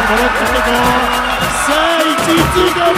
戻ってきたぞ。さあ1位通過。